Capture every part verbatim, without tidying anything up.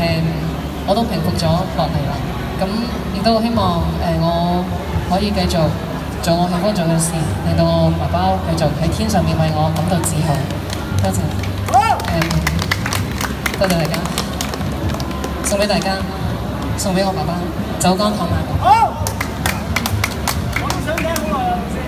誒我都平復咗落嚟啦。咁亦都希望誒我可以繼續做我喜歡做嘅事，令到我爸爸繼續喺天上面為我感到自豪。多謝。誒，多謝大家，送俾大家，送俾我爸爸，酒干倘賣。好。我都想聽好耐啦，老師。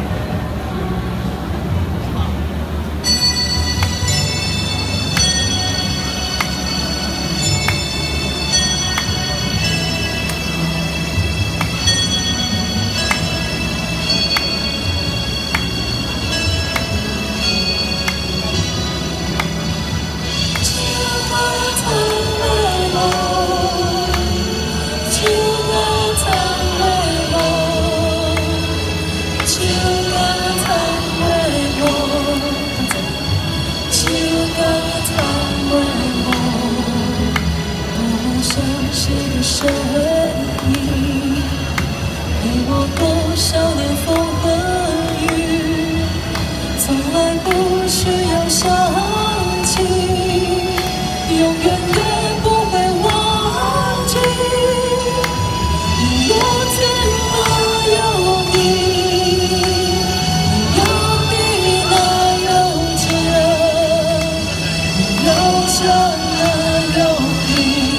声音陪我过少年风和雨，从来不需要想起，永远也不会忘记。有天哪有你，有地哪有天，有家哪有你。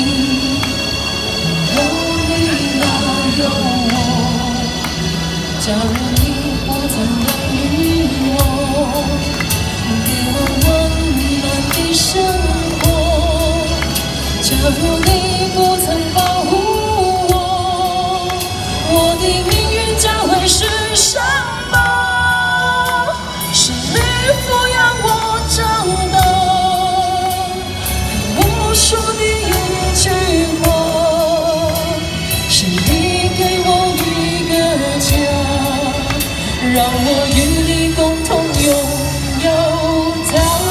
假如你不曾给予我，给我温暖的生活，假如你不曾保护我，我的命运将会是什么？是你抚养我长大，无数的一句话，是你给我一个家。让我与你共同拥有它。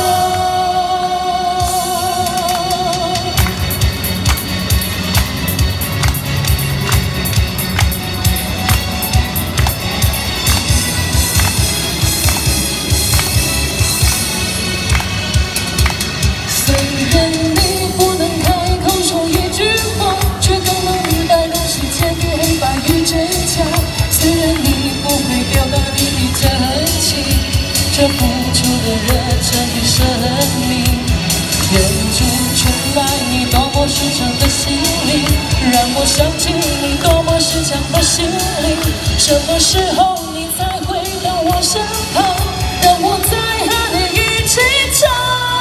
虽然你不能开口说一句话，却更能带动世间的黑白与真假。虽然你不会表达你的真情，这付出的热忱的生命，演出出来你多么舒畅的心灵，让我想起你多么坚强的心灵。什么时候你才会到我身旁，让我再和你一起唱？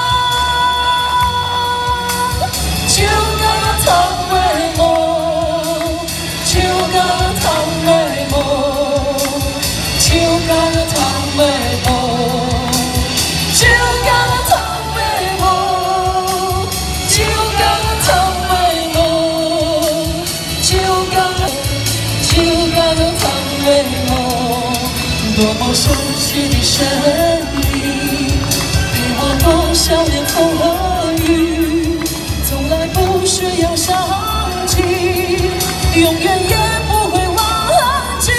就該倘為夢，就該倘為夢。就該倘為夢，就該倘為夢，就該倘為夢，就該就該倘為夢。多麼熟悉的聲音，陪我過少年風和雨，從來不需要想起，永遠也不會忘記。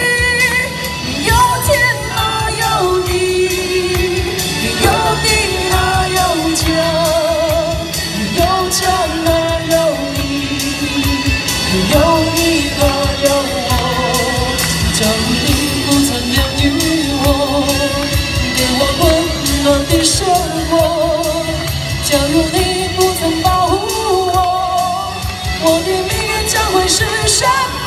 有你多有我，假如你不曾言语我，给我温暖的生活，假如你不曾保护我，我的命运将会是什么？